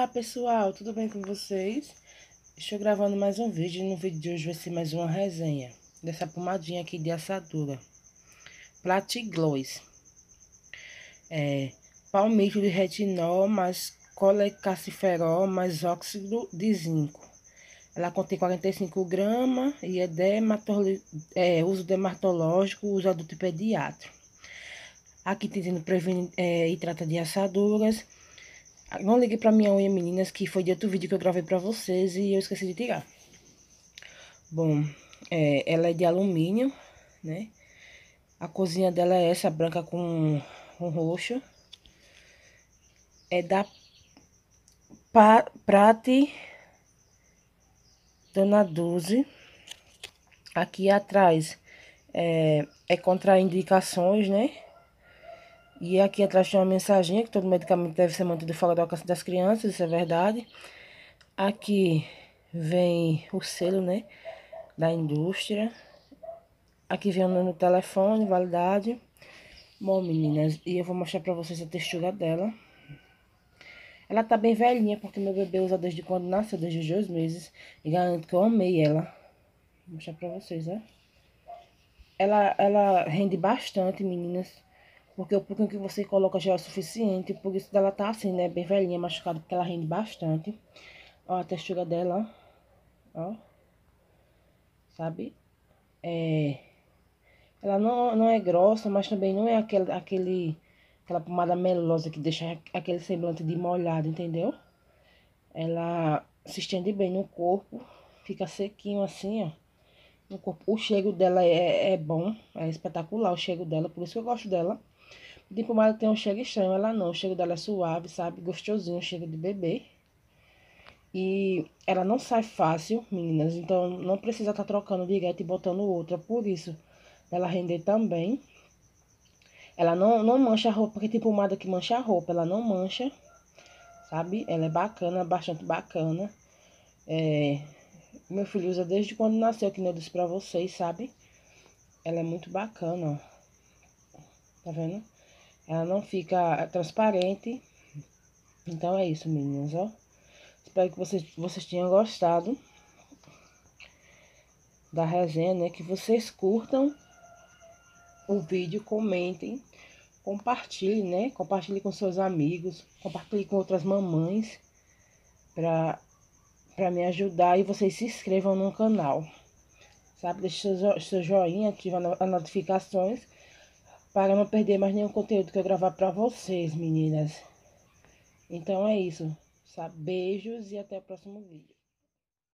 Olá pessoal, tudo bem com vocês? Estou gravando mais um vídeo e no vídeo de hoje vai ser mais uma resenha dessa pomadinha aqui de assadura Platigloss. Palmito de retinol mais colecalciferol mais óxido de zinco. Ela contém 45 gramas e é uso dermatológico, uso adulto e pediatra. Aqui tem previne e trata de assaduras. Não ligue pra minha unha, meninas, que foi de outro vídeo que eu gravei pra vocês e eu esqueci de tirar. Bom, ela é de alumínio, né? A corzinha dela é essa, branca com roxo. É da Prate Dona 12. Aqui atrás é contraindicações, né? E aqui atrás tem uma mensaginha que todo medicamento deve ser mantido fora do alcance das crianças, isso é verdade. Aqui vem o selo, né, da indústria. Aqui vem o número do telefone, validade. Bom, meninas, e eu vou mostrar pra vocês a textura dela. Ela tá bem velhinha, porque meu bebê usa desde quando nasceu, desde os 2 meses. E garanto que eu amei ela. Vou mostrar pra vocês, ó. Ela rende bastante, meninas. Porque o pouquinho que você coloca já é o suficiente. Por isso dela tá assim, né, bem velhinha, machucada, porque ela rende bastante. Ó a textura dela, ó. Sabe? Ela não é grossa, mas também não é aquela pomada melosa que deixa aquele semblante de molhado, entendeu? Ela se estende bem no corpo, fica sequinho assim, ó. No corpo. O cheiro dela é bom, é espetacular o cheiro dela, por isso que eu gosto dela. De pomada tem um cheiro estranho, ela não. O cheiro dela é suave, sabe? Gostosinho, cheiro de bebê. E ela não sai fácil, meninas, então não precisa estar trocando direto e botando outra, por isso ela render também. Ela não mancha a roupa, porque tem pomada que mancha a roupa, ela não mancha, sabe? Ela é bacana, bastante bacana. Meu filho usa desde quando nasceu, que eu disse pra vocês, sabe? Ela é muito bacana, ó. Tá vendo? Ela não fica transparente. Então é isso, meninas, ó. Espero que vocês tenham gostado da resenha, né? Que vocês curtam o vídeo, comentem, compartilhem, né? Compartilhe com seus amigos, compartilhe com outras mamães para me ajudar, e vocês se inscrevam no canal, sabe? Deixe seu joinha, ativa as notificações para não perder mais nenhum conteúdo que eu gravar para vocês, meninas. Então é isso, sabe? Beijos e até o próximo vídeo.